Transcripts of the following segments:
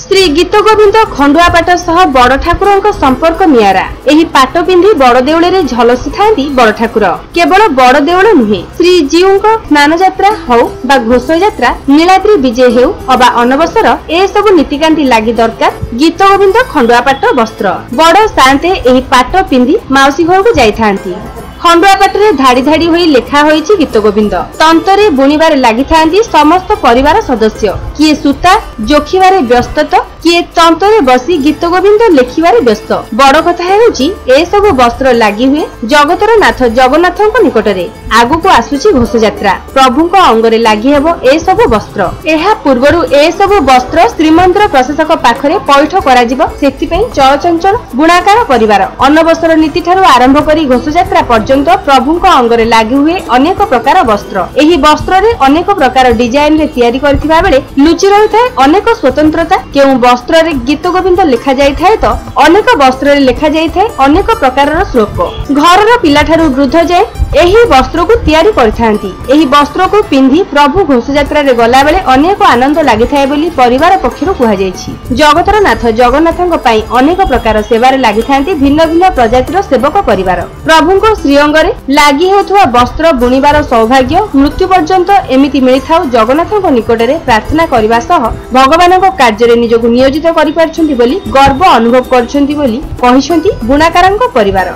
श्री गीत गोविंद खंडुआ पाट सह बड़ ठाकुर संपर्क नियारा। एही पाट पिंधि बड़ देउळे झलसी थांती बड़ ठाकुर। केवल बड़ देउळ नुहे, श्री जीउंक स्नान यात्रा हौ बा घोष यात्रा, नीलाद्री विजय हेउ अबा अनवसर ए सबु नीतिकांति लागि दरकार गीत गोविंद खंडुआ पाट वस्त्र। बड़ सान्ते एही पाट पिंधि माउसी घर को जाई थांती। खंडुआ पाटरे धाड़ी धाड़ी होई लेखा होईछि गीत गोविंद। तंतरे बुणीबारे लागि थांती समस्त परिवार सदस्य। किए सूता जोखिबारे व्यस्त तो किए तंतरे बसी गीत गोविंद लेखिबारे व्यस्त। बड़ कथा हेउछि ए सब वस्त्र लागि हुए जगतर नाथ जगन्नाथक निकटरे। आगुको आसुछि घोष यात्रा, प्रभुक अंगरे लागि हेबो ए सब वस्त्र। एहा पूर्वरु ए सब वस्त्र श्रीमंदिर प्रशासक पाखरे पैठ कराजिबो। सेति पई चलचंचल बुणाकार परिवार अनवसर नीति ठारू आरंभ करी घोष यात्रा पर्यंत प्रभुक अंगरे लागि हुए अनेक प्रकार वस्त्र। एही वस्त्र रे अनेक प्रकार डिजाइन रे तयारी करथिबा बेले लुचि रहिथाय अनेक स्वतंत्रता। केउ वस्त्र रे गीत गोविंद लिखा जाय थाए तो अनेक वस्त्र रे लिखा जाय थाए अनेक प्रकार श्लोक। घरर पिला ठारू वृद्ध जाय एही वस्त्र को तयारी करथांती। एही वस्त्र को पिंधि प्रभु घोष यात्रा रे गला बेले अनेक आनंद लागि थाए बोली परिवार पक्षरु कुहा जायछि। जगतर नाथ जगन्नाथଙ୍କ ପାଇଁ अनेक प्रकार सेवारे लागि थांती भिन्न भिन्न प्रजातिर सेवक परिवार। प्रभुଙ୍କ श्री अंगरे लागि हेउथुवा वस्त्र बुणीबार सौभाग्य मृत्यु पर्यंत एमिति मिलिथाउ जगन्नाथଙ୍କ निकटरे प्रार्थना करिबा सह भगवानଙ୍କ कार्य निजको नियोजित करि पारछन्ती बोली गर्व अनुभव करछन्ती बोली कहिसन्ती बुणाकारଙ୍କ परिवार।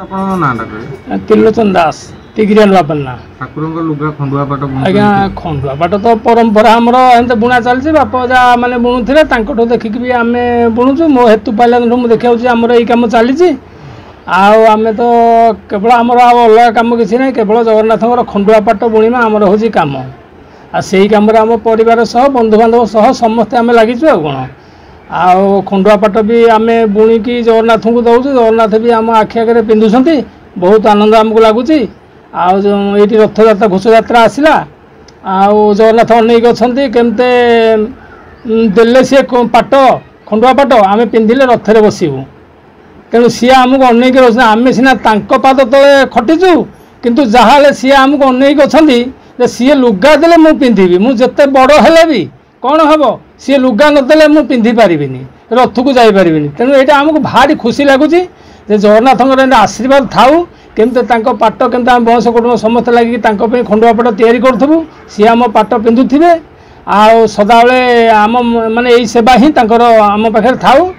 आपन नाटा कहे त्रिलोचन दास टिग्रियान बापन्ना ठाकुर लुगा खंडुआ पाट आज्ञा खंडुआ पाट तो परंपरा आमर एमती बुणा चलती बापा जहाँ मैंने बुणुले देखिक भी आम बुणुचु मो हेतु पाइला मुझे देखा आमर यही कम चली आम तो केवल आमर अलग कम किसी ना केवल जगन्नाथ खंडुआ पाट बुणीमा आमर हूँ कम आ से कम आम परिवार सह बंधुबांधव सह समस्ते आम लगिचु आ कौन आउ खंडुआ पाट भी आम बुणिकी जगन्नाथ को दौचु जगन्नाथ भी आम आखि आगे पिंधुंट बहुत आनंद आमको लगुच आठी रथयात्रा घोष यात्रा आसला आउ जगन्नाथ अनेक अच्छा केमते देले सी पाट खंडुआ पाट आम पिंधिले रथरे बसबू तेणु सी आमको अनेक रही आम सीना पाद तले खटिचु किंतु जहाँ सी आमको अनेक अच्छा सी लुगा देले मु पिंधिबी मु जेते बड़ हेले भी कौन हम सी लुगा नदेले मु पिंधि पारिबिनी रथ को जाई पारिबिनी तेणु ये आमको भारी खुशी लगुच जगन्नाथ आशीर्वाद थाऊ केमते पाट केमते आम वंश कुटुंब समस्त लगे खंडुआ पाट तैयारी करूँ सी आम पाट पिंधुवे आ सदा बेले आम माने यही सेवा ही आम पाखे थाऊ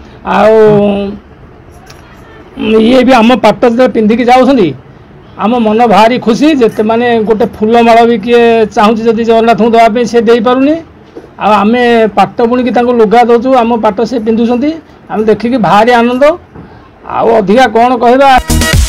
ये भी आम पाट जो पिंधिकी जाऊँगी आम मन भारी खुशी जिते माने गोटे फूलमाल भी किए चाहूँ जदि जगन्नाथ को देवाई सी दे पारुनी आम पाट बुणिकी लुगा दौचु आम पाट से पिंधुंट आम देखिकी भारी आनंद आउ अधिका कौन कहवा।